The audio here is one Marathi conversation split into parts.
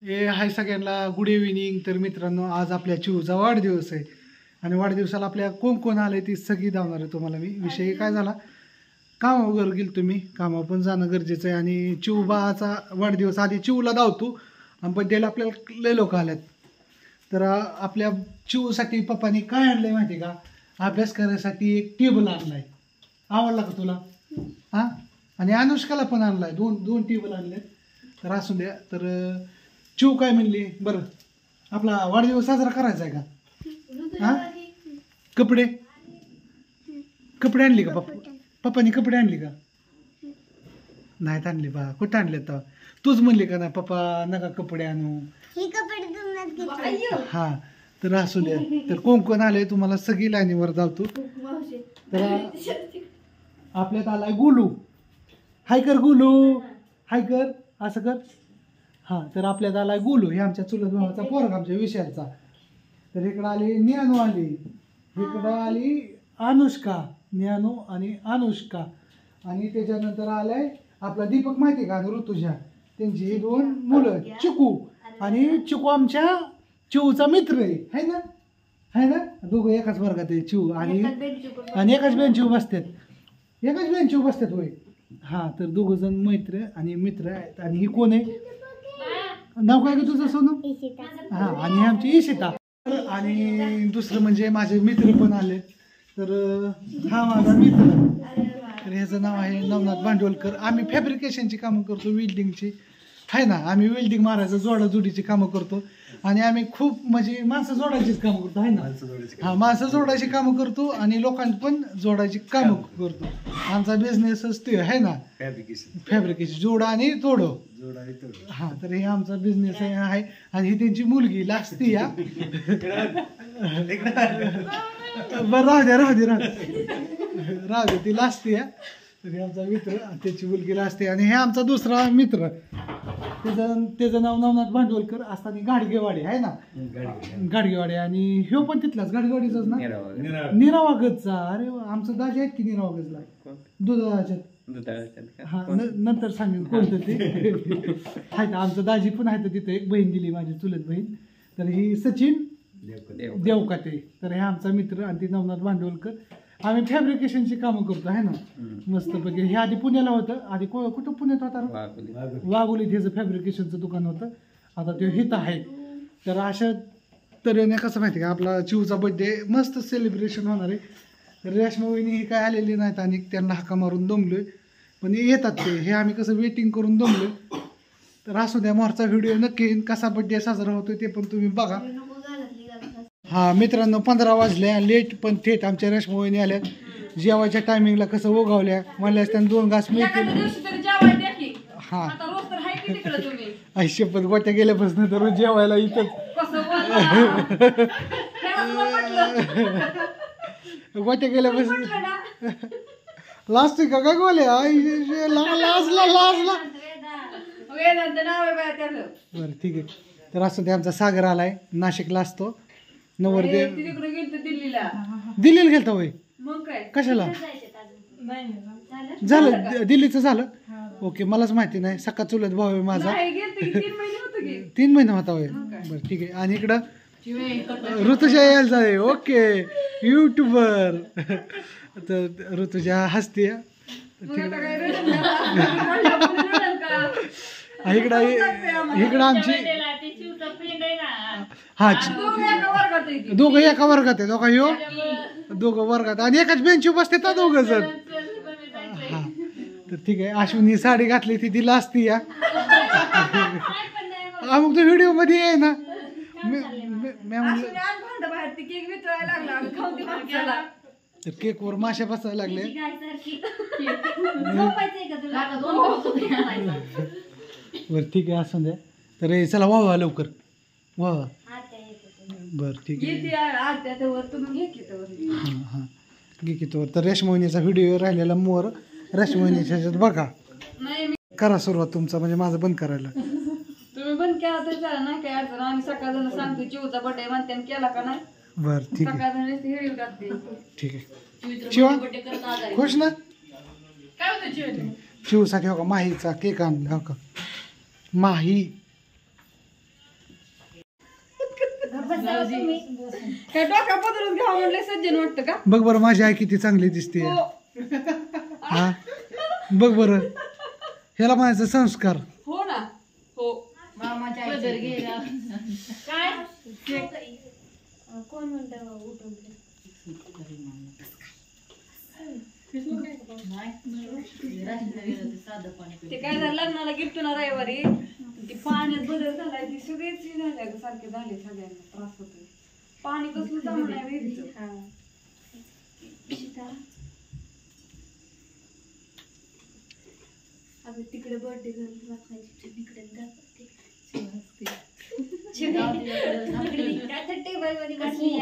हाय सगळ्यांना गुड इव्हिनिंग. तर मित्रांनो, आज आपल्या चिऊचा वाढदिवस आहे आणि वाढदिवसाला आपल्या कोण कोण आले ती सगळी धावणार आहे तुम्हाला मी. विषय काय झाला, कामावर गेलो तुम्ही, कामावर पण जाणं गरजेचं आहे आणि चिऊ बाचा वाढदिवस आधी चिऊला धावतो आणि बड्डेला आपल्याला लय लोक आल्यात. तर आपल्या चिऊसाठी पप्पानी काय आणलंय माहिती का, अभ्यास करायसाठी एक टेबल आणलाय. आवडला का तुला? हां, आणि अनुष्काला पण आणलाय, दोन दोन टेबल आणले. तर असू द्या. तर चिऊ काय म्हणली, बरं आपला वाढदिवस साजरा करायचा आहे का? हां, कपडे कपडे आणली का पप्पानी कपडे आणली का? नाहीत आणली बा. कुठं आणले तर तूच म्हणली का नाही पप्पा नका कपडे आणू. हा, तर असू द्या. तर कोण कोण आले तुम्हाला सगळी लाईनीवर जातो. तर आपल्यात आलाय गुलू. हाय कर गुलू, हाय कर, असं कर. हां, तर आपल्यात आलाय गुलू, हे आमच्या चुलत भावाचा पोरग, आमच्या विषयाचा. तर इकडं आली न्यानू, आली इकडं आली अनुष्का, न्यानू आणि अनुष्का. आणि त्याच्यानंतर आलाय आपला दीपक, माहिती का, आणि ऋतुजा, त्यांची ही दोन मुलं, चिकू. आणि चिकू आमच्या चिऊचा मित्र आहे ना, है ना. दोघं एकाच वर्गात आहे, चिऊ आणि एकाच बेंचवर बसतात, एकाच बेंचवर बसतात होय. हां, तर दोघं जण मैत्र आणि मित्र आहेत. आणि ही कोण आहे, नाव काय का तुझं सोनू? हां, आणि हे आमची इशिता. आणि दुसरं म्हणजे माझे मित्र पण आले. तर हा माझा मित्र, तर ह्याचं नाव आहे नवनाथ भांडवलकर. आम्ही फॅब्रिकेशनची कामं करतो, वेल्डिंगची, आहे ना. आम्ही वेल्डिंग मारायचं, जोडाजोडीची कामं करतो. आणि आम्ही खूप म्हणजे माणसं जोडायचीच कामं करतो, आहे ना. हां, माणसं जोडायची कामं करतो आणि लोकांना पण जोडायची कामं करतो. आमचा बिझनेसच ते आहे ना, फॅब्रिकेशन, जोडा आणि तोडो. हां, तर हे आमचा बिझनेस आहे. आणि ही त्यांची मुलगी लाजती या. बरं, राहू दे ती लाजती या. तर हे आमचा मित्र, त्याची मुलगी लाजते. आणि हे आमचा दुसरा मित्र, त्याचं नाव नवनाथ भांडवलकर, असताना गाडगेवाडी आहे ना, गाडगेवाडी. आणि ह्यो पण तिथलाच गाडगेवाडीचाच ना, निरावागतचा. अरे आमचं दाजी आहेत की निरावागतला, दुधाच्यात. हा, नंतर सांगेन कोणतं ते. आहे आमचं दाजी पण आहे तिथं, एक बहीण दिली माझी चुलत बहीण. तर ही सचिन देवकाते. तर हे आमचा मित्र आणि ती नवनाथ भांडवलकर. आम्ही फॅब्रिकेशनची कामं करतो, आहे ना, मस्तपैकी. हे आधी पुण्याला होतं, आधी कुठं पुण्यात होता, वाघोलीत ह्याचं फॅब्रिकेशनचं दुकान होतं. आता ते हित आहे. तर अशा तऱ्हेने कसं माहिती का, आपला चिऊचा बड्डे मस्त सेलिब्रेशन होणार आहे. तर रेशमा वहिनी ही काय आलेली नाहीत आणि त्यांना हाका मारून दमलोय, पण येतात ते. हे आम्ही कसं वेटिंग करून दमलोय. तर असू द्या, मोरचा व्हिडिओ नक्की येईन, कसा बड्डे साजरा होतोय ते पण तुम्ही बघा. हा मित्रांनो, 15 वाजले, लेट पण थेट आमच्या रेशमा वहिनी आल्या. जेवायच्या टायमिंगला कसं ओघावल्या, म्हणल्यास त्यांना 2 घास मिळतील. हा, शपथ, गोट्या गेल्यापासून तर जेवायला इथंच. गोट्या गेल्यापासून लास्ट का काय बोले, लाजला. बरं, ठीक आहे. तर असं ते आमचा सागर आलाय, नाशिकला असतो, नवरदेव. दिल्लीला गेलता होय? कशाला झालं? दिल्लीचं झालं? ओके, मलाच माहिती नाही. सकाळ चुलत भाऊ आहे माझा. 3 महिने होता होय? बरं, ठीक आहे. आणि इकडं ऋतुजा यायला आहे. Okay, YouTuber. तर ऋतुजा हसते. इकडं आमची, हा, दोघं एका वर्गात आहे. दोघा ह्यो दोघं वर्गात आणि एकाच बेंचवर बसते तर दोघं जण. हा, तर ठीक आहे. अश्विनी साडी घातली ती दिला असती या. मग तो व्हिडिओ मध्ये आहे ना. तर केक वर माश्या बसायला लागले. बर, ठीक आहे, असू द्या. तर चला वावा लवकर, वावा. बर, ठीक आहे. हां हां, घे की तोवर. तर रेशमोहिनीचा व्हिडिओ राहिलेला मोर, रेशमोहिनीच्या ह्याच्यात बघा. करा सुरुवात तुमचा, म्हणजे माझं बंद करायला. तुम्ही बंद केला तर झाला नाही काय अडचण. आम्ही सकाळ जण सांगतो चिवचा बर्थडे म्हणते, केला का नाही. बर, ठीक आहे, सकाळ जण ठीक आहे. शिवा खुश ना? काय होतं चिव? चिवसाठी हो का माहीचा केक आणला, हो का, माही. काय डोक्या पदरच घ्यावं म्हणलं सज्जन वाटतं का? बघ बरं माझी आई किती चांगली दिसते. हो. हा बघ बरं ह्याला म्हणायचं संस्कार. हो ना. हो. कोण म्हणतं उठून ते काय झालं लग्नाला गिफ्ट ना रविवारी ती पाण्यात बदल झालाय ती सगळेच झाल्या सारखे झाले सगळ्यांना त्रास होतोय पाणी कसलं जमा नाही विहिरीचं. अगं तिकडे बर्थडे गर्ल वाचायची तिकडे टेबल मध्ये बसली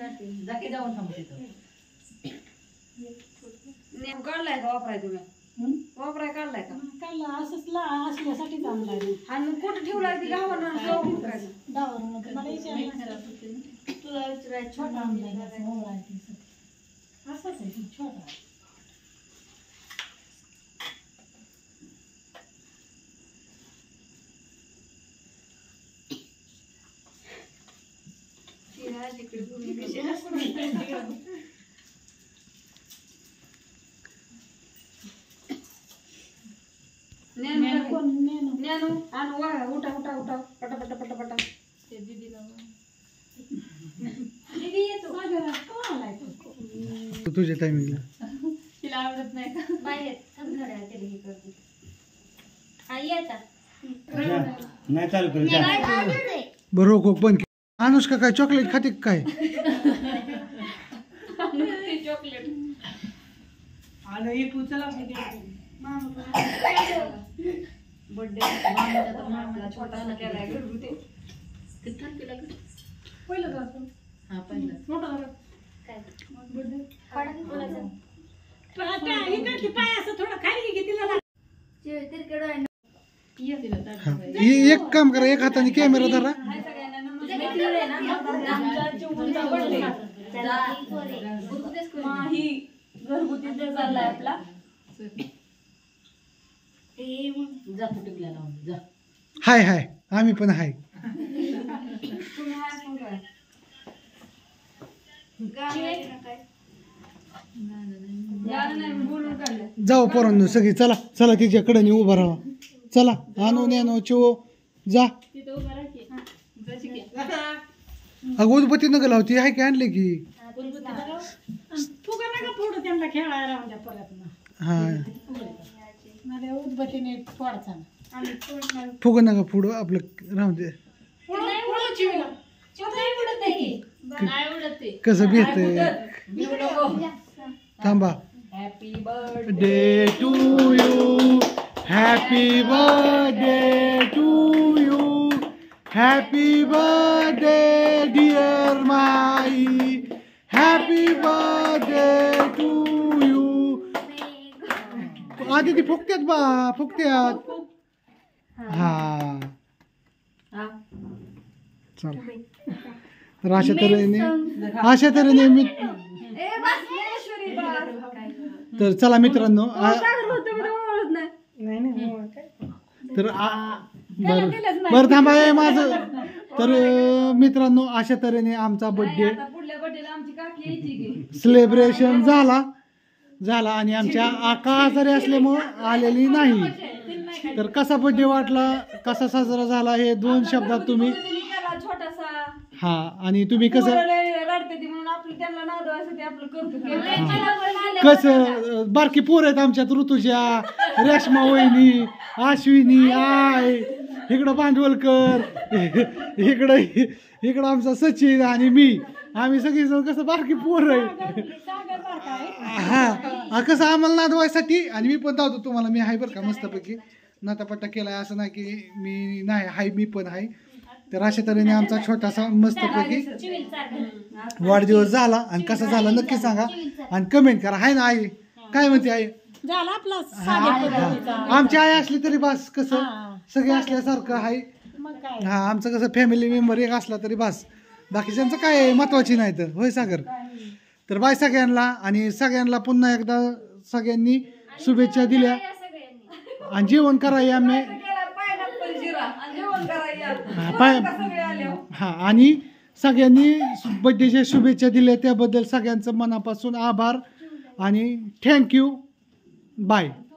नेम काढलाय का वापराय तुम्ही वापराय काढलाय का असल्यासाठी चांगला आहे. आणि मग कुठे ठेवलाय ती गावानं मला तुला विचारायचं छोटा असंच आहे छोटा. ज्ञानू आणू वा उठा उठा उठा पटा पटा पटा पटा तुझ्या टायमिंगला तिला आवडत नाही का बाहेर हे करते आई आता नाही चालू कर बरं हो बंद केलं. अनुष्का काय चॉकलेट खाते का काय? चॉकलेट बर्थडे मामाचा छोटासा केलाय घरगुती पहिलं एक काम करा एक हाताने कॅमेरा धरा. घरगुती चाललाय आपला हाय हाय आम्ही पण हाय. तुम्ही हाय सांग काय गाणं नाही मी बोलून काढलं जाऊ पोरांनो सगळी चला चला तिच्याकडे उभा राहा. चला आणू न्यानो चिओ जा. अगं उदबत्ती नका लावती हाय की आणले की फुगा नका फोडू त्यांना खेळायला राहून द्या परत. हा माझ्या उदबत्तीने फोडचा फुग नका पुढं आपलं राहून दे. कसं भेटतंय थांबा. Happy birthday to you happy birthday to you happy birthday dear my happy birthday to you. आधी ती फुकत्यात बा फुकत्यात. हा चल तर अशा तऱ्हेने मी तर चला मित्रांनो तर बरं थांबा आहे माझं. तर मित्रांनो अशा तऱ्हेने आमचा बर्थडे पुढल्या बर्थडेला आमची काकी यायची की सेलिब्रेशन झाला आणि आमच्या आका आजारी असल्यामुळं आलेली नाही. तर कसा बर्थडे वाटला कसा साजरा झाला हे दोन शब्दात तुम्ही छोटासा हा आणि तुम्ही कसं रडते ती म्हणून आपलं त्यांना नादवायसाठी आपलं करतो कसं बारकी पोर आहेत आमच्यात ऋतुजा रेश्मा वहिनी अश्विनी आय इकडं भांडवलकर इकडं आमचा सचिन आणि मी आम्ही सगळी जण कसं बारकी पोर आहे. हा कसं आम्हाला नादवायसाठी आणि मी पण धावतो तुम्हाला मी आहे बरं का मस्तपैकी नातापट्टा केलाय असं नाही की मी नाही हाय मी पण आहे. तर अशा तऱ्हेने आमचा छोटासा मस्तपैकी वाढदिवस झाला आणि कसा झाला नक्की सांगा आणि कमेंट करा. हाय ना आई काय म्हणते आई झाला आपला आमची आई असली तरी बस कसं सगळे असल्यासारखं आहे. हा आमचं कसं फॅमिली मेंबर एक असला तरी बस बाकीच्यांचं काय महत्वाची नाही तर होय सागर. तर बाय सगळ्यांना आणि सगळ्यांना पुन्हा एकदा सगळ्यांनी शुभेच्छा दिल्या आणि जेवण करायला आम्ही हा आणि सगळ्यांनी बड्डेच्या शुभेच्छा दिल्या त्याबद्दल सगळ्यांचं मनापासून आभार आणि थँक्यू बाय.